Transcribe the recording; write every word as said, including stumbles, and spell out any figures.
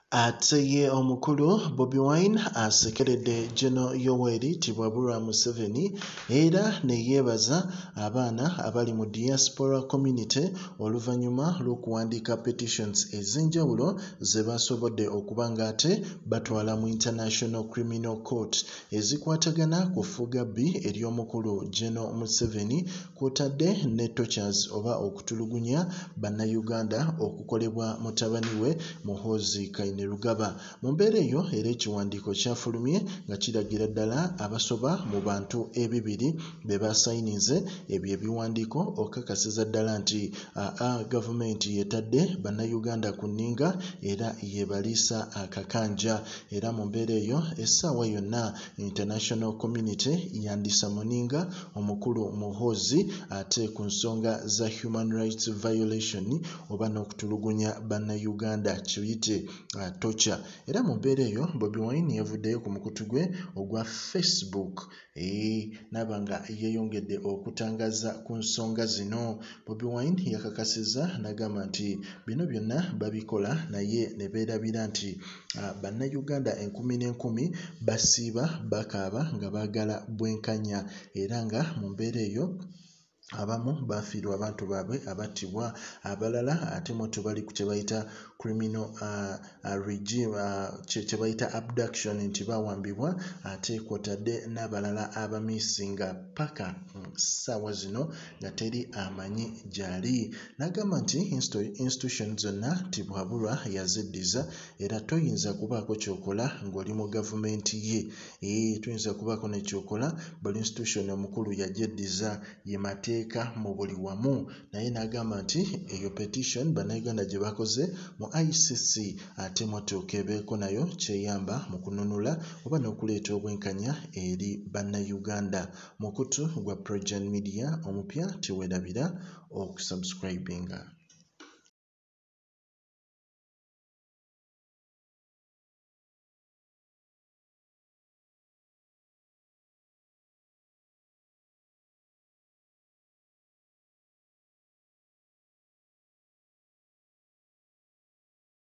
Ateye omukulu Bobi Wine asekeredde General Yoweri Tibwabulwa Museveni era ne yeebaza abaana abali mu diaspora community oluvannyuma lw'okuwandiika petitions ez'enjawulo ze basobodde okuba ng'ate batwala mu International Criminal Court ezikwatagana ku ffuga bbi ery'omukulu General Museveni kw'otadde ne tortures oba okutulugunya bannayuganda okukolebwa mutabani we Muhoozi Kainerugaba. Mu mbeera eyo era ekiwandiiko kyafulumye nga kiragira ddala abasoba mu bantu ebibiri be basayinize ebyo ebiwandiiko okakasiza ddala nti aa gavumenti yetadde bannayuganda ku nninga era yebaliisa akakanja. Era mu mbeera eyo essaawa yonna international community yandisa muninga omukulu Muhoozi ate ku nsonga za human rights violation oba n'okutulugunya bannayuganda kiyite torture. Era mu mbeera eyo Bobi Wine yavuddeyo ku mukutu gwe ogwa Facebook ee naba nga yeeyongedde okutangaza ku nsonga zino. Bobi Wine yakakasizza n'agamba nti bino byonna babikola naye ne beerabira nti bannayuganda enkumi n'enkumi basiiba bakaaba nga baagala bwenkanya era nga mu mbeera eyo abamu baafiirwa abantu baabwe abattibwa, abalala ate mo tubali ku kye bayita criminal uh, uh, regime uh, kye bayita abduction nti bawambibwa ate kw'otadde n'abalala abamiisinga paka ssaawa zino nga teri amanyi gyali. N'agamba nti institution zonna Tibwabulwa yaziddiza era toyinza kubaako ky'okola ng'oli mu gavumenti ye. Ee toyinza kubaako ne ky'okola buli institution omukulu yagyeddiza ye mateeka mu buli wamu. Naye n'agamba nti eyo petition bannayuganda gye bakoze mu I C C ate motuuka ebeeko nayo kyeyamba mu kununula oba n'okuleeta obwenkanya eri bannayuganda. Mukutu gwa PROJOURN Media omupya teweerabira okusubscribinga.